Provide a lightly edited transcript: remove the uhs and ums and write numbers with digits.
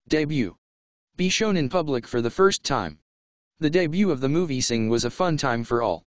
Debut. Be shown in public for the first time. The debut of the movie Sing was a fun time for all.